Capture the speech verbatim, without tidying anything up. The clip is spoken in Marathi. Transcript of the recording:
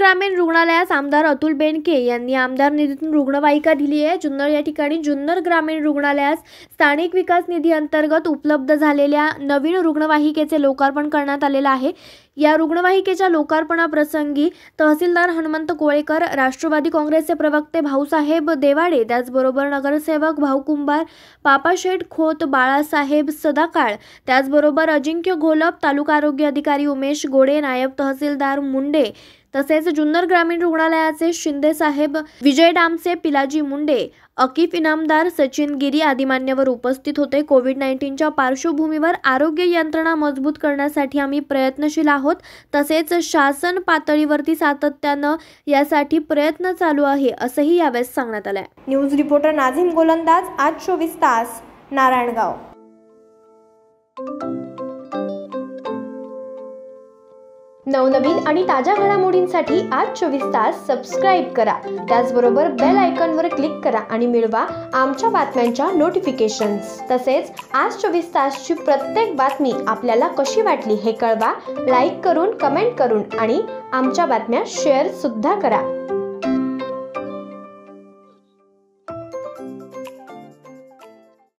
ग्रामीण रुग्णालयास आमदार अतुल बेनके यांनी आमदार निधीतून रुग्णवाहिका दिली आहे। जुन्नर या ठिकाणी जुन्नर ग्रामीण रुग्णालयास स्थानिक विकास निधी अंतर्गत उपलब्ध झालेल्या नवीन रुग्णवाहिकेचे लोकार्पण करण्यात आलेले आहे। या रुग्णवाहिकेच्या लोकार्पणाप्रसंगी तहसीलदार हनुमंत कोळेकर, राष्ट्रवादी काँग्रेसचे प्रवक्ते भाऊसाहेब देवाडे, त्याचबरोबर नगरसेवक भाऊ कुंभार, पापाशेठ खोत, बाळासाहेब सदाकाळ, त्याचबरोबर अजिंक्य घोलप, तालुका आरोग्य अधिकारी उमेश गोडे, नायब तहसीलदार मुंडे, तसेच जुन्नर ग्रामीण रुग्णालयाचे शिंदे साहेब, विजय डामसे, पिलाजी मुंडे, अकीफ इनामदार, सचिन गिरी आदी मान्यवर उपस्थित होते। कोविड नाईन्टीनच्या पार्श्वभूमीवर आरोग्य यंत्रणा मजबूत करण्यासाठी आम्ही प्रयत्नशील आहोत, तसेच शासन पातळीवरती सातत्यानं यासाठी प्रयत्न चालू आहे, असंही यावेळेस सांगण्यात आलं आहे। न्यूज रिपोर्टर नाझीम गोलंदाज, आज चोवीस तास, नारायणगाव। नवनवीन आणि ताज्या घडामोडींसाठी आज चोवीस तास सबस्क्राईब करा, त्याचबरोबर बेल आयकॉनवर क्लिक करा आणि मिळवा आमच्या बातम्यांच्या नोटिफिकेशन्स। तसेच आज चोवीस तासची प्रत्येक बातमी आपल्याला कशी वाटली हे कळवा, लाईक करून, कमेंट करून आणि आमच्या बातम्या शेअर सुद्धा करा।